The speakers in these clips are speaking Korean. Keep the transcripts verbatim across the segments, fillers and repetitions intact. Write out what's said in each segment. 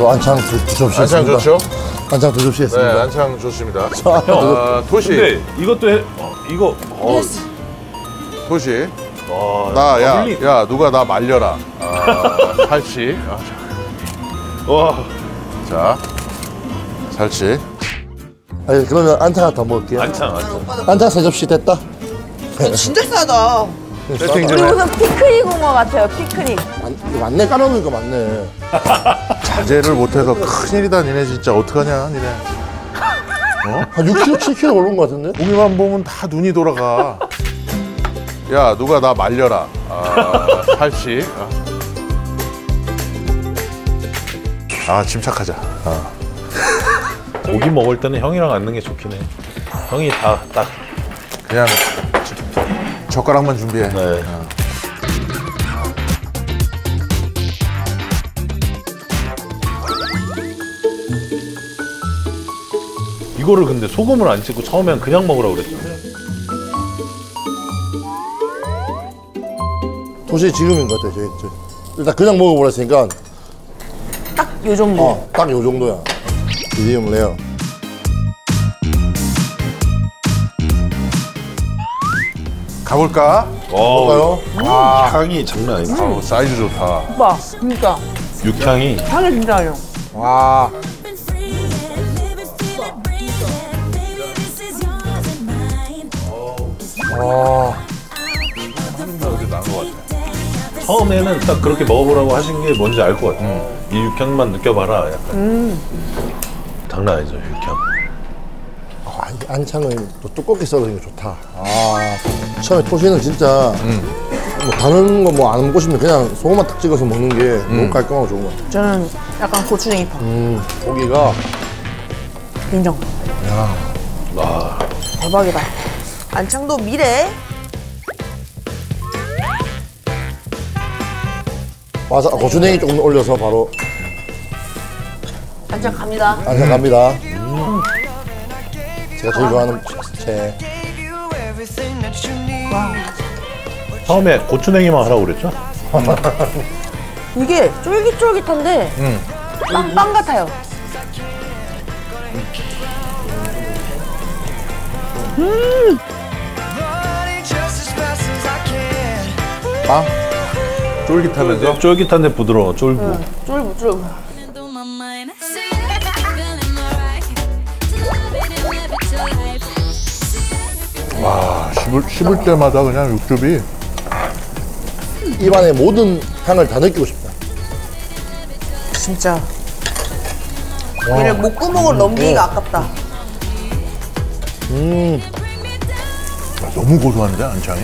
또 안창 두, 두 접시 안창 했습니다. 좋죠? 안창 두 접시 했습니다. 네, 안창 좋습니다. 자, 아, 토시. 근데 이것도 해, 어, 이거 어, 토시. 와, 나, 야, 더블리. 야, 누가 나 말려라. 아, 살치. 아, 와, 자, 살치. 아니, 그러면 안창 하나 더 먹을게요. 안창 안창. 안창 세 접시 됐다. 진짜 싸다. 세팅 좀 이거 해. 무슨 피크닉 온 것 같아요, 피크닉. 만, 이거 맞네, 까놓는 거 맞네. 자제를 못해서 큰일이다, 니네 진짜. 어떡하냐, 니네. 한 육 킬로그램, 칠 킬로그램 오른 거 같은데? 보기만 보면 다 눈이 돌아가. 야, 누가 나 말려라. 아, 살치. 아, 아 침착하자. 아. 고기 먹을 때는 형이랑 앉는 게 좋긴 해. 형이 다 딱. 그냥 젓가락만 준비해. 네. 어. 이거를 근데 소금을 안 찍고 처음엔 그냥 먹으라고 그랬잖아요. 도시 지금인 것 같아, 저희. 저. 일단 그냥 먹어버렸으니까 딱 요 정도. 어, 딱 요 정도야. 미디움 레어. 가볼까? 볼까요? 와, 향이 장난 아니다. 아우, 사이즈 좋다. 오빠, 진짜. 육향이. 향이 진짜 아요. 와. 와. 처음에는 딱 그렇게 먹어보라고 하신 게 뭔지 알 것 같아. 요 이 육향만 느껴봐라. 약간. 음. 장난 아니죠, 육향. 아, 이 안창은 또 두껍게 썰어진 게 좋다. 아. 처음에 토시는 진짜 뭐 다른 거 뭐 안 먹고 싶으면 그냥 소금만 딱 찍어서 먹는 게 너무 깔끔하고 좋은 것 같아. 저는 약간 고추냉이 파. 음, 고기가 인정. 야. 와, 대박이다. 안창도 미래. 와사 고추냉이 조금 올려서 바로 안창 갑니다. 안창 갑니다. 음. 제가 제일 좋아하는 채. 처음에 고추냉이만 하라고 그랬죠? 이게 쫄깃쫄깃한데 빵, 빵 같아요. 음. 빵? 쫄깃하면서? 쫄깃한데 부드러워, 쫄고. 응, 쫄부, 쫄부. 와, 씹을, 씹을 때마다 그냥 육즙이. 입안의 모든 향을 다 느끼고 싶다. 진짜. 얘를 목구멍을 넘기기가 아깝다. 음. 아, 너무 고소한데, 안창이?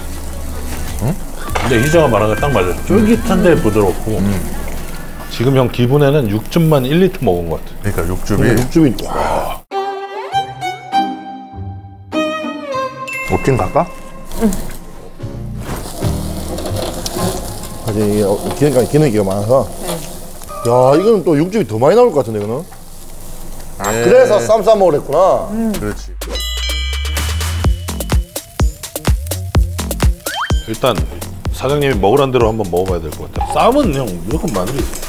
근데 희자가 말한 게 딱 맞아요. 쫄깃한데 부드럽고. 지금 형 기분에는 육즙만 일 리터 먹은 것 같아. 그러니까 육즙이. 음, 육즙이. 와. 오킨 갈까? 사실 이게 어, 기름가 기름기가 많아서. 야, 이거는 또 육즙이 더 많이 나올 것 같은데, 이거는. 아, 네. 그래서 쌈 싸 먹으랬구나. 음. 그렇지. 일단 사장님이 먹으란 대로 한번 먹어봐야 될 것 같아. 쌈은 형 무조건 마늘이 있어.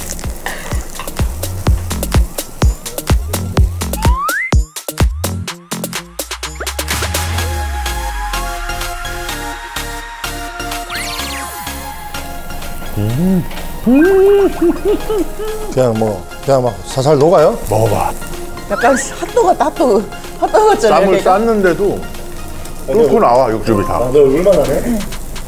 그냥 뭐, 그냥 막 살살 녹아요? 먹어봐. 약간 핫도그 같다, 핫도그. 핫도그 같잖아요. 쌈을 그러니까. 쌌는데도 뚫고 나와, 육즙이 다. 너 얼마나 해?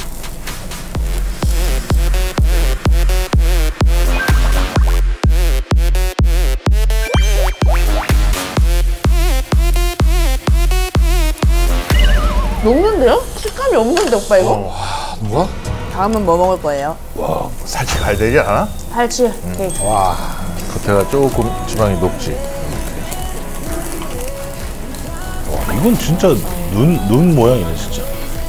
녹는데요? 식감이 없는데, 오빠 이거? 누가? 다음은 뭐 먹을 거예요? 와, 살치 가야 되지 않아? 팔치. 오케이. 와. 겉에가 조금 지방이 높지. 와, 이건 진짜 눈, 눈 모양이네, 진짜.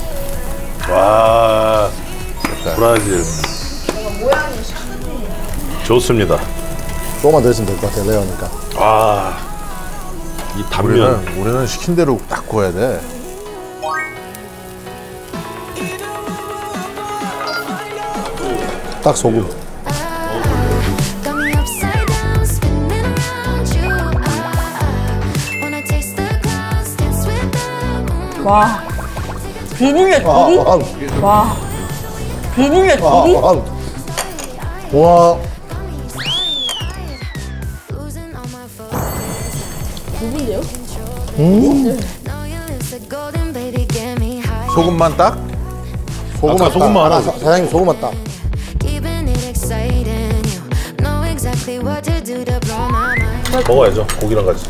와, 브라질. 좋습니다. 조금만 더 있으면 될 것 같아, 레어니까. 아, 이 단면. 우리는, 우리는 시킨 대로 딱 구워야 돼. 딱 소금. got me upside down. 와. 비빔면 둘이? 아, 아, 와. 비빔면 아, 둘이? 아. 와. 소금만 딱? 소금만 아까 소금만 딱. 하나. 아, 사- 사장님 소금만 딱. 먹어야죠. 고기랑 같이.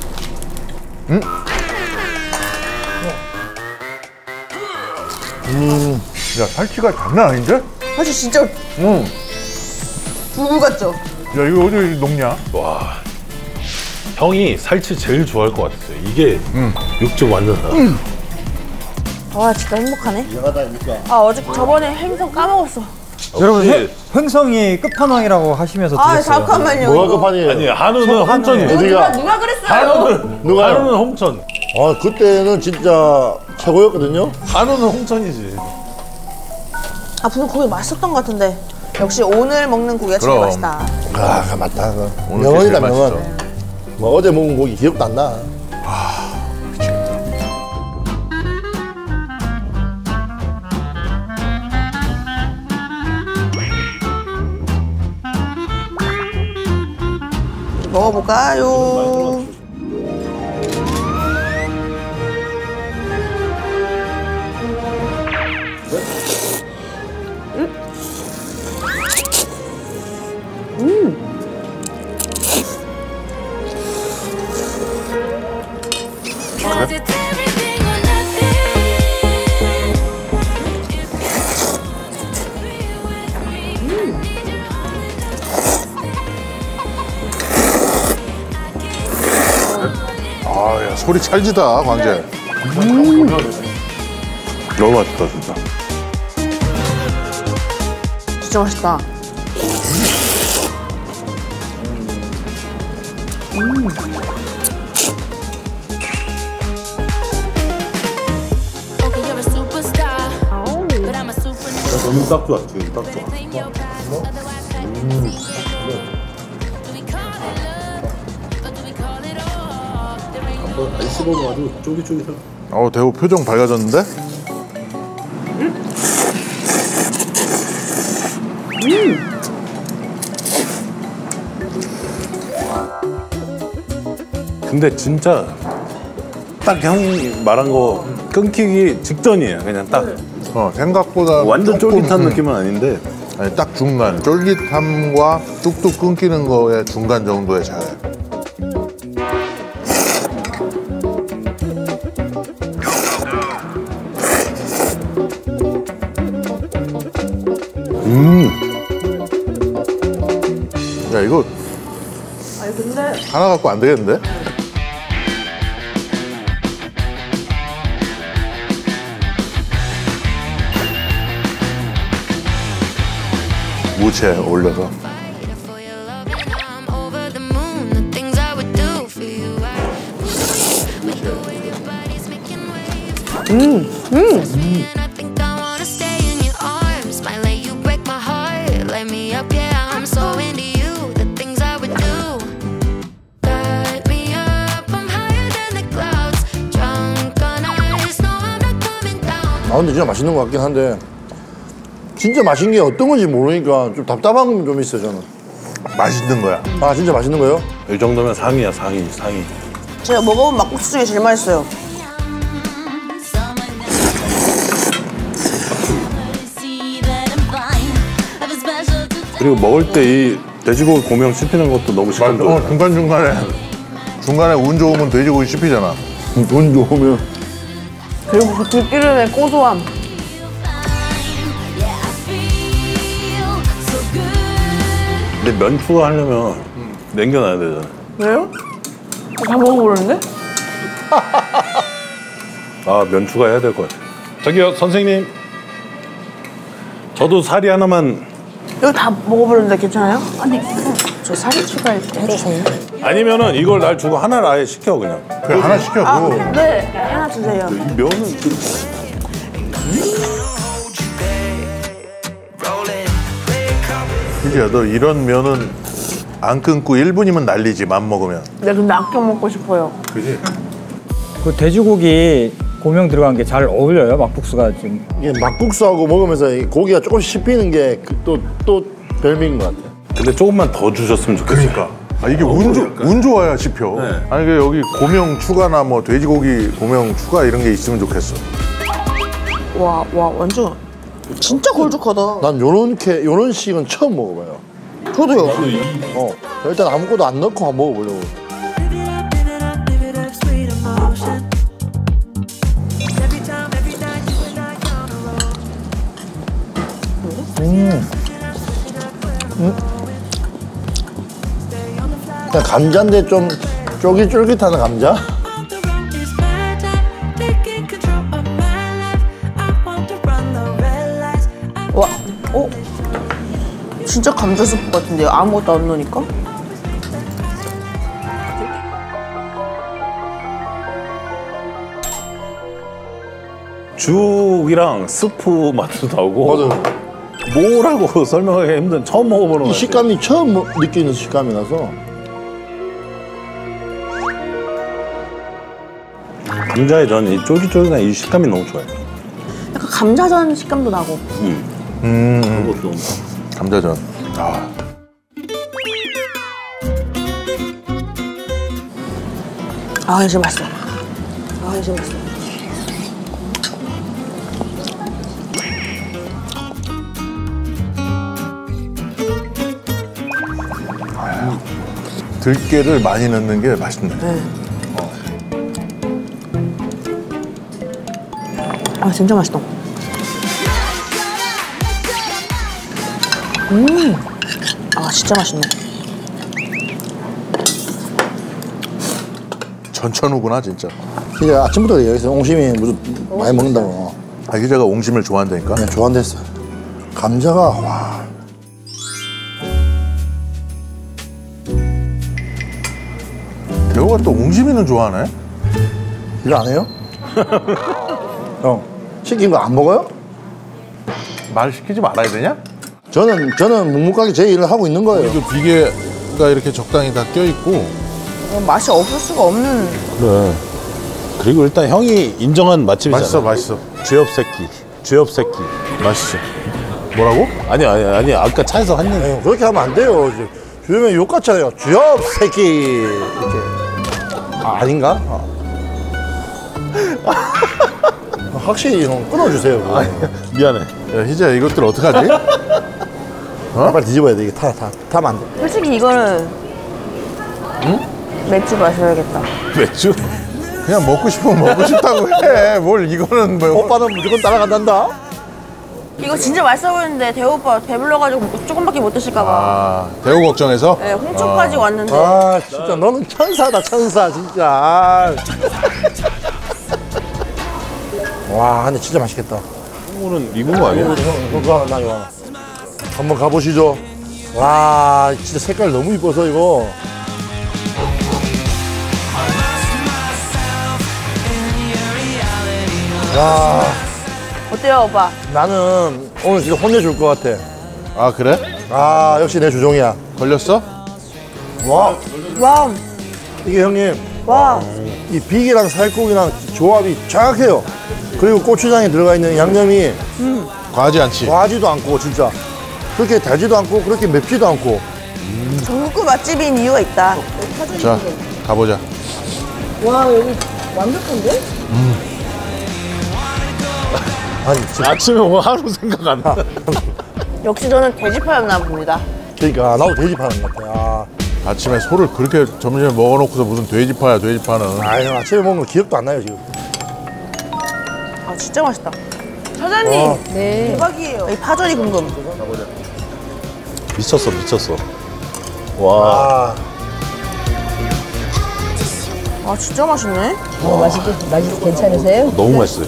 야, 살치가 장난 아닌데? 사실 진짜 응. 두부 같죠? 야, 이거 어디 녹냐? 와. 형이 살치 제일 좋아할 것 같았어요. 이게 육즙 완전 다. 와 진짜 행복하네. 이상하다니까. 아 어제 저번에 행성 까먹었어. 여러분 혹시- 횡- 횡성이 끝판왕이라고 하시면서 아 드렸어요. 잠깐만요. 뭐가 이거. 급하니? 아니 한우는 홍천이. 어디가? 누가 누가 그랬어요? 한우는 누가요? 한우는 홍천. 아, 그때는 진짜 최고였거든요. 한우는 홍천이지. 아 무슨 고기 맛있었던 것 같은데. 역시 오늘 먹는 고기가 진짜 그럼. 맛있다. 아, 맞다. 그. 오늘 명언이다, 제일 명언. 맛있어. 뭐 어제 먹은 고기 기억도 안 나. 먹어볼까요? 아, 야, 소리 찰지다, 광재. 너무 맛있다 진짜. 진짜 맛있다. Okay, you're a superstar, but I'm a super. 너무 딱 좋아 지금 딱 좋아. Claim your past, otherwise I can see it. Do we call it love, or do we call it off? There ain't no 안 씹어가지고 쫄깃쫄깃해. 어, 대호 표정 밝아졌는데? 근데 진짜 딱 형이 말한 거 끊기기 직전이에요. 그냥 딱 어, 생각보다 완전 조금, 쫄깃한 음, 느낌은 아닌데 아니, 딱 중간. 쫄깃함과 뚝뚝 끊기는 거의 중간 정도의 차이. 음 야, 이거 아니 근데 하나 갖고 안 되겠는데? 무채 올려서. for your love, and I'm over the moon. The things I would do for you. I with the way your body's making waves. Mm, mm. And I think I wanna stay in your arms. Might let you break my heart. Light me up, yeah, I'm so into you. The things I would do. Light me up, I'm higher than the clouds. Drunk on ice, no, I'm not coming down. 아, 근데 진짜 맛있는 것 같긴 한데 진짜 맛있는 게 어떤 건지 모르니까 좀 답답한 건 좀 있어요, 저는. 맛있는 거야. 아, 진짜 맛있는 거예요? 이 정도면 상이야 상이 상이. 제가 먹어본 막국수 중에 제일 맛있어요. 그리고 먹을 때 이 돼지고기 고명 씹히는 것도 너무 맛, 식감도. 어, 중간중간에. 중간에 운 좋으면 돼지고기 씹히잖아. 돈 좋으면. 그리고 그 들기름의 고소함. 근데 면 추가하려면 남겨놔야 되잖아. 왜요? 다 먹어보는데? 아, 면 추가해야 될 것 같아. 저기요, 선생님. 저도 사리 하나만. 이거 다 먹어보는데 괜찮아요? 아니 저 살이 추가해 주세요. 아니면은 이걸 날 주고 하나를 아예 시켜 그냥. 그래, 하나 시켜. 아, 그거. 네 하나 주세요. 이 면은 그- 희지야, 너 이런 면은 안 끊고 일 분이면 날리지, 맘 먹으면. 네 근데 아껴 먹고 싶어요. 그지? 그 돼지고기 고명 들어간 게 잘 어울려요, 막국수가 지금. 이게 막국수하고 먹으면서 이 고기가 조금씩 씹히는 게 또 또 별미인 것 같아요. 근데 조금만 더 주셨으면 좋겠어요. 그러니까. 아, 이게 운, 좋, 운 좋아야 씹혀. 아니, 그 여기 고명 추가나 뭐 돼지고기 고명 추가 이런 게 있으면 좋겠어. 와, 와, 완전 진짜 걸쭉하다. 난 요렇게 요런 식은 처음 먹어봐요. 저도요. 어, 일단 아무것도 안 넣고 한번 먹어보려고. 음. 음. 그냥 감자인데 좀 쫄깃쫄깃한 감자? 와, 어? 진짜 감자 수프 같은데요? 아무것도 안 넣으니까? 죽이랑 스프 맛도 나고 맞아요. 뭐라고 설명하기 힘든 처음 먹어보는 이 거 식감이 처음 먹- 느끼는 식감이라서. 감자의 전 이 쫄깃쫄깃한 이 식감이 너무 좋아요. 약간 감자전 식감도 나고. 그것도 감자전. 아, 아, 이거 진짜 맛있어. 아, 이거 진짜 맛있어. 들깨를 많이 넣는 게 맛있네. 아, 진짜 맛있다. 음. 아, 진짜 맛있네. 전천후구나 진짜. 진짜 아침부터 여기서 옹심이 무슨 많이 먹는다고. 아, 기자가 옹심을 좋아한다니까. 그냥 좋아한댔어. 감자가 와. 대호가 또 옹심이는 좋아하네. 일 안 해요? 형, 시킨 거 안 먹어요? 말 시키지 말아야 되냐? 저는 저는 묵묵하게 제 일을 하고 있는 거예요. 그 비계가 이렇게 적당히 다 껴있고. 어, 맛이 없을 수가 없는. 그래. 그리고 일단 형이 인정한 맛집이잖아. 맛있어, 맛있어. 쥐업 새끼. 쥐업 새끼. 맛있어. 뭐라고? 아니 아니 아니 아까 차에서 한 얘기. 에휴, 그렇게 하면 안 돼요. 이제 요즘에 욕 같잖아요. 주엽 새끼 이렇게. 아, 아닌가? 아. 확실히 형 끊어주세요. 그거. 미안해. 야, 희재야, 이것들 어떡하지? 어? 빨리 뒤집어야 돼. 이게 타, 타, 타면 안 돼. 솔직히 이거는 맥주 마셔야겠다. 맥주? 그냥 먹고 싶으면 먹고 싶다고 해. 뭘 이거는 뭐. 오빠는 무조건 따라간단다. 이거 진짜 맛있어 보이는데 대호 오빠 배불러가지고 조금밖에 못 드실까 봐. 아, 대호 걱정해서? 네, 홍천까지 왔는데. 아, 진짜 너는 천사다, 천사, 진짜. 아. 와, 근데 진짜 맛있겠다. 이거는 익은 거 아니야? 형, 그거 나 이거. 한번 가보시죠. 와, 진짜 색깔 너무 이뻐서 이거. 야, 어때요, 오빠? 나는 오늘 진짜 혼내줄 것 같아. 아, 그래? 아, 역시 내 주종이야. 걸렸어? 와, 와, 이게 형님, 와. 이 비계랑 살코기랑 조합이 정확해요. 그리고 고추장에 들어가 있는 양념이 과하지 않지? 과하지도 않고 진짜 그렇게 달지도 않고 그렇게 맵지도 않고. 전국구 맛집인 이유가 있다. 자, 가보자. 아니 진짜 아침에 오면 하루 생각 안 나. 역시 저는 돼지파였나 봅니다. 그러니까 나도 돼지파는 것 같아. 아, 아침에 소를 그렇게 점심에 먹어놓고서 무슨 돼지파야, 돼지파는. 아 형, 아침에 먹은 거 기억도 안 나요 지금. 아, 진짜 맛있다. 사장님, 네. 대박이에요. 이 파절이 궁금. 미쳤어 미쳤어. 와. 아, 아, 진짜 맛있네. 어, 맛있게, 맛있 괜찮으세요? 너무 맛있어요.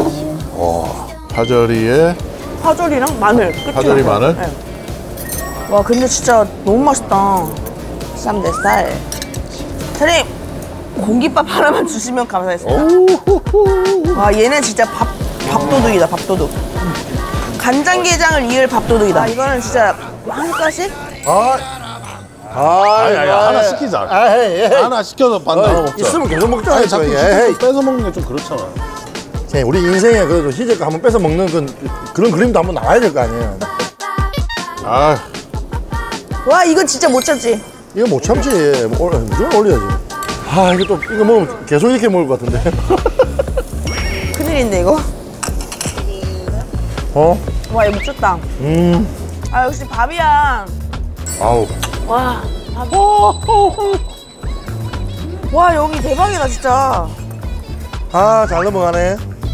파절이에 파절이랑 마늘. 끝이 파절이 나요. 마늘? 네. 와, 근데 진짜 너무 맛있다. 쌈대살. 사장님, 공깃밥 하나만 주시면 감사하겠습니다. 와, 얘는 진짜 밥, 밥도둑이다, 밥도둑. 간장게장을 이을 밥도둑이다. 아, 이거는 진짜 한 숟가락씩? 아, 아, 아니 아니 아, 하나 아, 시키자. 아, 헤이, 헤이. 하나 시켜서 반나눠 어, 먹자. 있으면 계속 먹자. 아니 자꾸 에이, 시켜서 에이. 뺏어 먹는 게 좀 그렇잖아. 제 우리 인생에 그 희재가 한번 뺏어 먹는 그, 그런 그림도 한번 나와야 될 거 아니에요. 아, 와 이건 진짜 못 참지. 이거 못 참지. 뭐, 무조건 올려야지. 아 이거 또 이거 먹으면 계속 이렇게 먹을 것 같은데. 큰일인데 이거. 어? 와 이거 미쳤다. 음. 아 역시 밥이야. 아우. 와 밥. 와 여기 대박이다 진짜. 아 잘 넘어가네.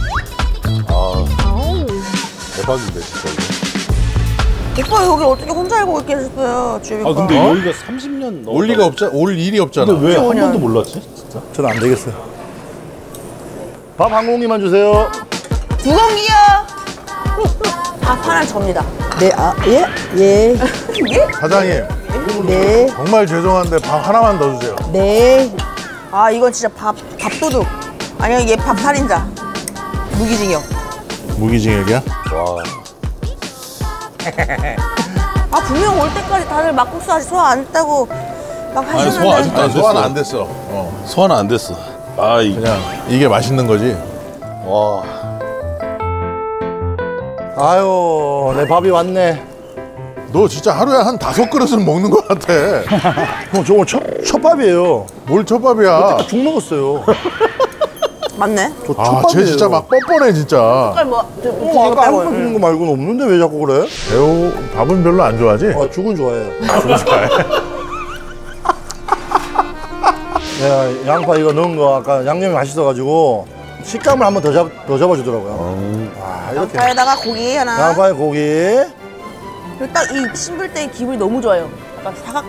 대박인데 진짜 이거. 오빠 여기 어떻게 혼자 알고 계셨어요, 주위가? 아 근데 여기가 삼십 년 넘. 올 리가 없자, 올 일이 없잖아. 근데 왜 한 오 년. 번도 몰랐지? 진짜? 저는 안 되겠어요. 밥 한 공기만 주세요. 두 공기요. 밥 하나 접니다. 네, 아, 예? 예. 사장님, 네. 정말 죄송한데 밥 하나만 더 주세요. 네. 아 이건 진짜 밥 밥도둑. 아니야 얘 밥 살인자. 무기징역. 무기징역이야? 와. 아 분명 올 때까지 다들 막국수 아직 소화 안 했다고 막 아니, 하시는데. 소화 아직도 아니, 안 됐어. 소화는 안 됐어. 어. 소화는 안 됐어. 아 이. 그냥 이게 맛있는 거지. 와. 아유 내 밥이 왔네. 너 진짜 하루에 한 다섯 그릇을 먹는 것 같아. 형 저거 첫, 첫 밥이에요. 뭘 첫밥이야. 죽 먹었어요. 맞네. 저 첫 아, 밥이에요. 쟤 진짜 막 뻔뻔해, 진짜. 색깔 뭐 어, 아까 한 번 주는 거 말고는 없는데 왜 자꾸 그래? 배우 밥은 별로 안 좋아하지? 아 죽은 좋아해요. 좀 좋아해. 내가 양파 이거 넣은 거 아까 양념이 맛있어가지고 식감을 한번 더, 잡, 더 잡아주더라고요. 와 이렇게 양파에다가 고기 하나. 양파에 고기. 그리고 딱 이 씹을 때 기분이 너무 좋아요. 약간 사각.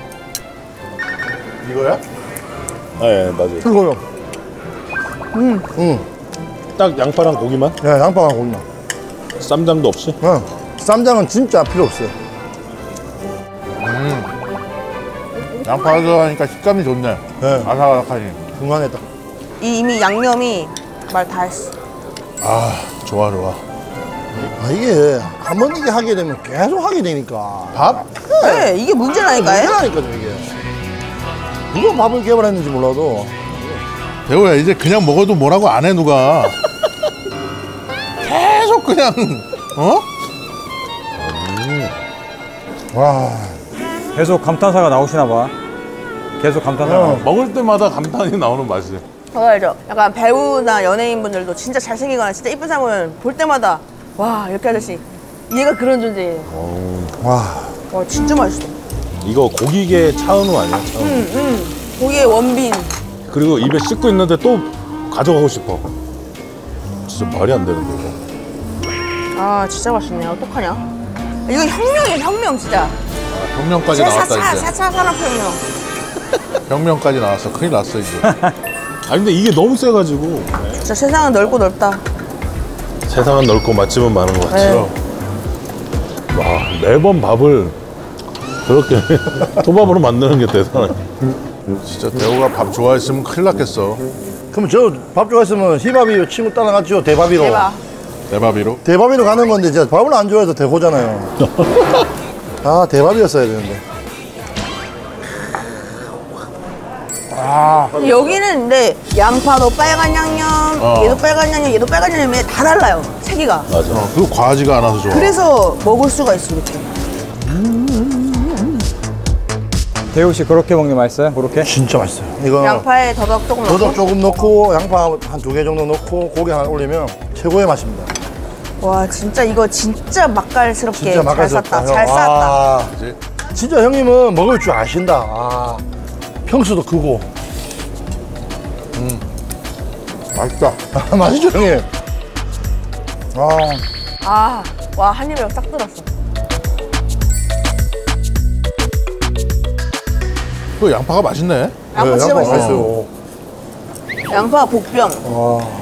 이거야? 네 맞아요. 이거요. 음, 음. 딱 양파랑 고기만? 네, 양파랑 고기만. 쌈장도 없이? 네. 쌈장은 진짜 필요 없어요. 양파 들어가니까 식감이 좋네. 네. 아삭아삭하니. 중간에 딱. 이 이미 양념이 말 다 했어. 아, 좋아, 좋아. 아 이게 한 번 이게 하게 되면 계속 하게 되니까. 밥? 네, 이게 문제라니까요. 문제라니까요 이게. 누가 밥을 개발했는지 몰라도. 배우야, 이제 그냥 먹어도 뭐라고 안 해, 누가. 계속 그냥, 어? 와. 계속 감탄사가 나오시나 봐. 계속 감탄사가 어. 나오시나 먹을 때마다 감탄이 나오는 맛이. 그거 알죠? 약간 배우나 연예인분들도 진짜 잘생기거나 진짜 이쁜 사람은 볼 때마다 와 이렇게 아저씨 얘가 그런 존재예요. 와. 와 진짜 맛있어. 이거 고기계 차은우 아니야? 차은우. 응, 응. 고기의 원빈. 그리고 입에 씻고 있는데 또 가져가고 싶어. 진짜 말이 안 되는데 이거. 아 진짜 맛있네. 어떡하냐? 이거 혁명이야 혁명 진짜. 혁명까지 나왔다, 사차 이제. 사차 산업혁명. 혁명까지 나왔어. 큰일 났어, 이제. 아 근데 이게 너무 세가지고 진짜 세상은 넓고 넓다. 세상은 넓고 맛집은 많은 것 같지. 네. 와 매번 밥을 그렇게 토밥으로 만드는 게 대단해. 진짜 대우가 밥 좋아했으면 큰일 났겠어. 그럼 저 밥 좋아했으면 희밥이 친구 따라갔죠 대밥이로. 대박. 대바비로. 대밥이로 가는 건데 진짜 밥을 안 좋아해서 대호잖아요. 아 대밥이었어야 되는데. 아 여기는 근데 양파도 빨간 양념, 어. 얘도 빨간 양념, 얘도 빨간 양념이 다 달라요. 세기가. 맞아. 어, 그리고 과하지가 않아서 좋아. 그래서 먹을 수가 있어 이렇게. 대우 씨 그렇게 먹는 게 맛있어요? 그렇게? 진짜 맛있어요. 이거 양파에 더덕 조금 넣고. 더덕 조금 넣고 양파 한 두 개 정도 넣고 고기 하나 올리면 최고의 맛입니다. 와 진짜 이거 진짜 맛깔스럽게 진짜 잘 맛깔스럽다. 쌌다. 잘 형. 쌌다. 아, 그치? 진짜 형님은 먹을 줄 아신다. 아, 평수도 크고. 음, 맛있다. 아, 맛있죠 형님. 아, 아, 와 한 입에 싹 들었어. 그 양파가 맛있네. 양파 네, 진짜 양파 맛있어. 맛있어요. 양파 복병. 와.